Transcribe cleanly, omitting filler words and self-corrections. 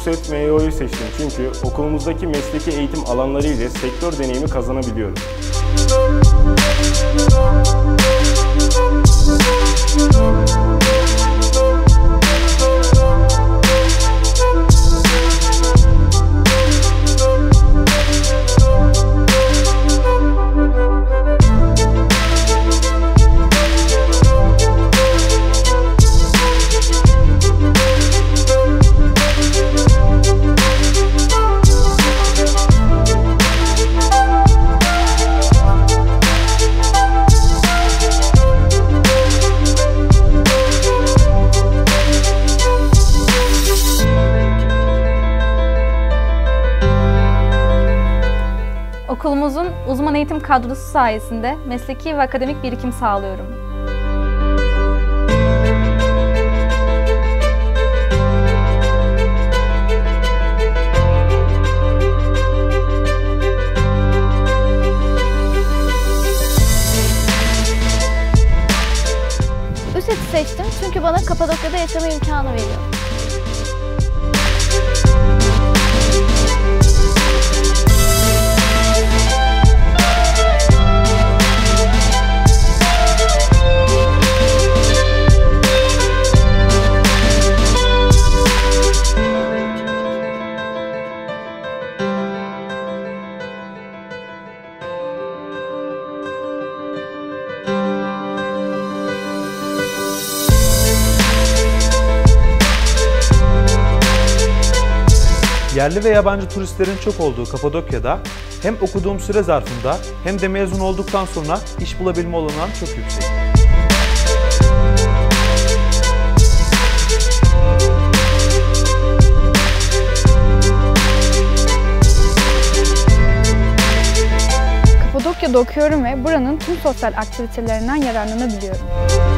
TUSET MYO'yu seçtim çünkü okulumuzdaki mesleki eğitim alanları ile sektör deneyimi kazanabiliyoruz. Okulumuzun uzman eğitim kadrosu sayesinde mesleki ve akademik birikim sağlıyorum. TUSET'i seçtim çünkü bana Kapadokya'da yaşama imkanı veriyor. Yerli ve yabancı turistlerin çok olduğu Kapadokya'da hem okuduğum süre zarfında hem de mezun olduktan sonra iş bulabilme olanağım çok yüksek. Kapadokya'da okuyorum ve buranın tüm sosyal aktivitelerinden yararlanabiliyorum.